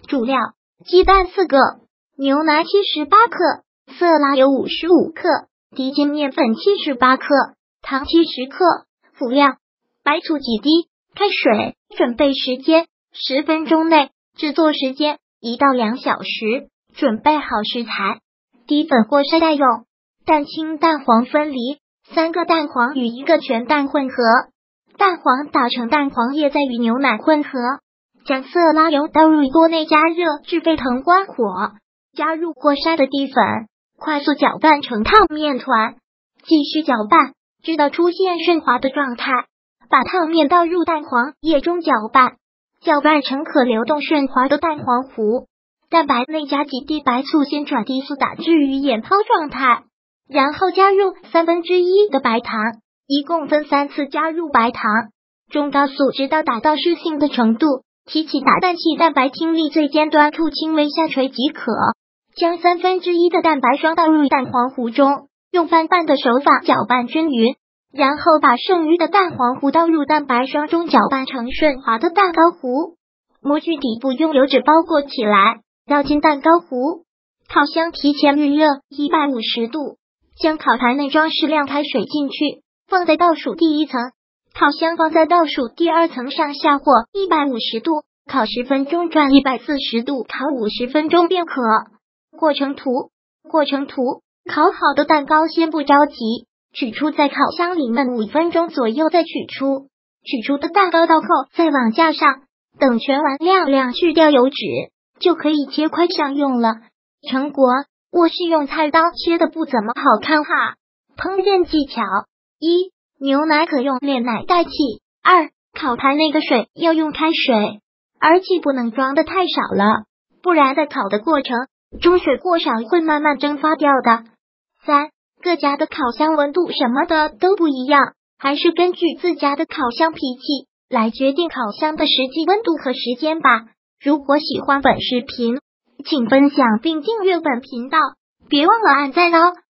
主料：鸡蛋4个，牛奶78克，色拉油55克，低筋面粉78克，糖70克。辅料：白醋几滴，开水。准备时间10分钟内，制作时间1到2小时。准备好食材，低粉或筛代用，蛋清蛋黄分离，3个蛋黄与1个全蛋混合，蛋黄打成蛋黄液，再与牛奶混合，将色拉油倒入锅内加热至沸腾关火，加入过筛的低粉，快速搅拌成烫面团，继续搅拌，直到出现顺滑的状态，把烫面倒入蛋黄液中搅拌，搅拌成可流动顺滑的蛋黄糊。蛋白内加几滴白醋，先转低速打至于眼泡状态，然后加入1/3的白糖，一共分3次加入白糖，中高速直到打到湿性的程度，提起打蛋器，蛋白听力最尖端处轻微下垂即可。将1/3的蛋白霜倒入蛋黄糊中，用翻拌的手法搅拌均匀，然后把剩余的蛋黄糊倒入蛋白霜中，搅拌成顺滑的蛋糕糊。模具底部用油纸包裹起来，倒进蛋糕糊。烤箱提前预热150度，将烤盘内装适量开水进去，放在倒数第1层，烤箱放在倒数第2层，上下火150度，烤10分钟，转140度，烤50分钟便可。过程图，烤好的蛋糕先不着急，取出在烤箱里焖5分钟左右再取出。取出的蛋糕倒扣在网架上，等全完晾去掉油脂，就可以切块享用了。成果，我是用菜刀切的不怎么好看哈。烹饪技巧： 1. 牛奶可用炼奶代替。 2. 烤盘内的水要用开水，而且不能装的太少了，不然在烤的过程中水过少会慢慢蒸发掉的。 3. 各家的烤箱温度什么的都不一样，还是根据自家的烤箱脾气来决定烤箱的实际温度和时间吧。如果喜欢本视频，请分享并订阅本频道，别忘了按赞哦。